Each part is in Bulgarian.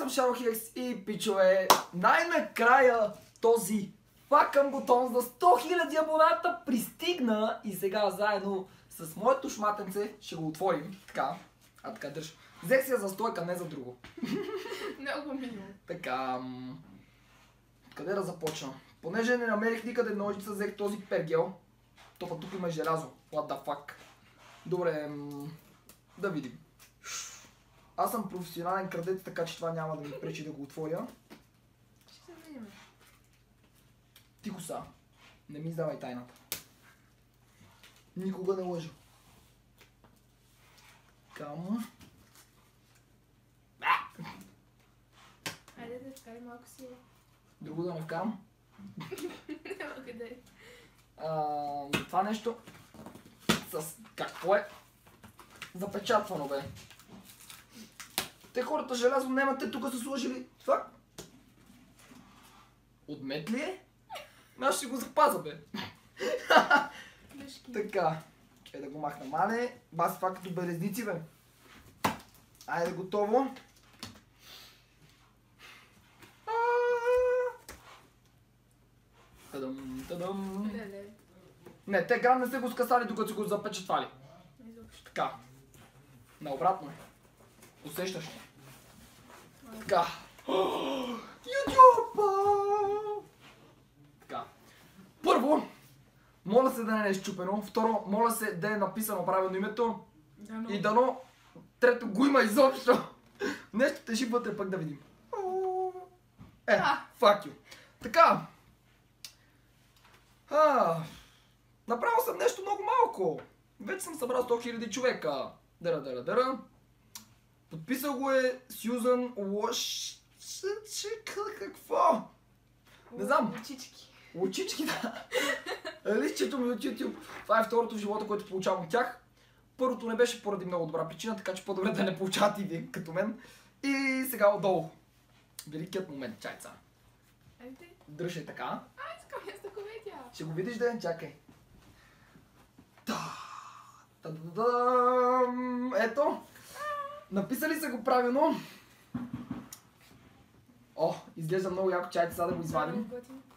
съм Шарохекс и пичове, най-накрая този факън бутон за 100 000 абоната пристигна и сега заедно с моето шматенце ще го отворим. Така, така държ. Взех си я за стойка, не за друго. Много мило. Така, къде да започна? Понеже не намерих никъде ножица, взех този пергел. Топа тук има и желязо. What the fuck? Добре, да видим. Аз съм професионален крадец, така че това няма да ми пречи да го отворя. Ще се видим. Тихо са. Не ми издавай тайната. Никога не лъжа. Кам. Хайде да вкарай малко си. Друго да не вкарам. Няма къде. Това нещо с какво е запечатвано, бе. Те хората желязо немате, тук са сложили това. От мед ли е? Аз ще го запаза, бе. Така, да го махна мале. Бас това като белезници, бе. Айде, готово. Тадам, тадам. Не, те грам не са го скъсали, докато са го запечатвали. Така. Наобратно. Усещаш ли? Така. Ютюба! Така. Първо, моля се да не е щупено. Второ, моля се да е написано правилно името. И дано, трето, го има изобщо. Нещо тежи вътре, пък да видим. Fuck you. Така. Направил съм нещо много малко. Вече съм събрал 100 000 човека. Дъра. Подписал го е Сюзан Лош... Какво? Не знам. Лучички. Лучички, да. Листчето ми от YouTube. Това е второто в живота, което получавам от тях. Първото не беше поради много добра причина, така че по-добре да не получавате и вие като мен. И сега отдолу. Великият момент, чайца. Дръж е така. Искам я с комедия. Ще го видиш, да? Чакай. Ето. Написали са го правилно. О, изглежда много яко, чайте сега да го извадим.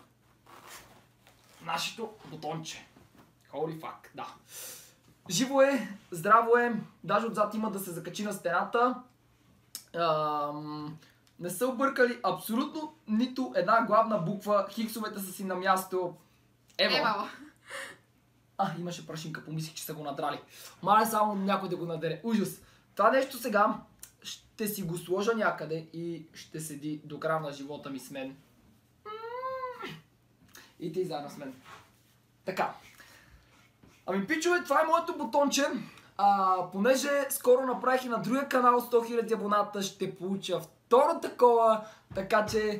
Нашето бутонче. Holy fuck, да. Живо е, здраво е, даже отзад има да се закачи на стената. Не са объркали абсолютно нито една главна буква, хиксовете са си на място. Ева. Имаше прашинка, помислих, че са го надрали. Мале само някой да го надере. Ужас. Това нещо сега ще си го сложа някъде и ще седи до края на живота ми с мен. И ти заедно с мен. Така. Ами пичове, това е моето бутонче. Понеже скоро направих и на другия канал 100 000 абоната, ще получа второ такова, така че...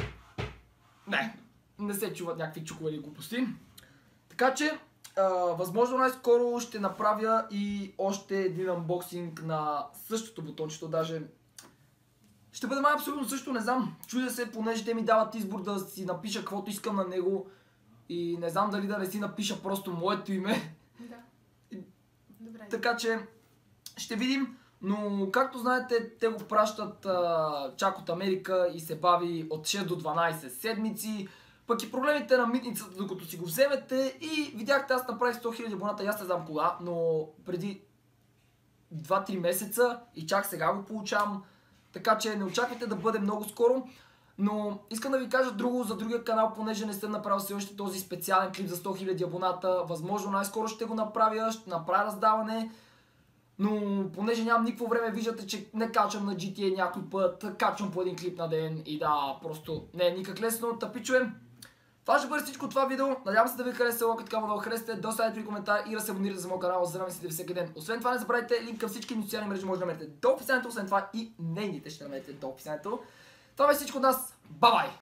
Не се чуват някакви чукове или глупости. Така че, възможно най-скоро ще направя и още един анбоксинг на същото бутончето, даже... Ще бъде май абсолютно също, не знам. Чудя се, понеже те ми дават избор да си напиша каквото искам на него. И не знам дали да не си напиша просто моето име. Да. Добре. Така че ще видим, но както знаете, те го пращат чак от Америка и се бави от 6 до 12 седмици. Пък и проблемите на митницата, докато си го вземете. И видяхте, аз направих 100 000 абоната, аз не знам кога, но преди 2-3 месеца и чак сега го получавам. Така че не очаквайте да бъде много скоро. Но искам да ви кажа друго за другия канал, понеже не съм направил все още този специален клип за 100 000 абоната. Възможно най-скоро ще го направя, ще направя раздаване. Но понеже нямам никакво време, виждате, че не качвам на GTA някой път, качвам по един клип на ден и да, просто не е никак лесно. Тъпичуем. Това ще бъде всичко от това видео. Надявам се да ви хареса, лайк, така да го харесате, да оставите при коментар и да се абонирате за моят канал, за да ме следите всеки ден. Освен това не забравяйте, линк към всички ми социални мрежи може да намерите до описанието, освен това и нейните ще намерите до описанието. Това е всичко от нас. Бай-бай!